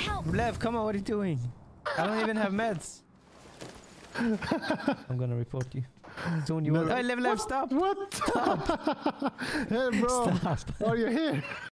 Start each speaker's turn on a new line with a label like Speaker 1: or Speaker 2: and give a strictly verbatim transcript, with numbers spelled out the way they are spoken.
Speaker 1: Help!
Speaker 2: Lev, come on, what are you doing? I don't even have meds. I'm gonna report you. Soon you
Speaker 3: No.
Speaker 2: will. Hey, Lev, Lev, stop!
Speaker 3: What?
Speaker 2: Stop!
Speaker 3: Hey, bro.
Speaker 2: Stop.
Speaker 3: Oh, you're here.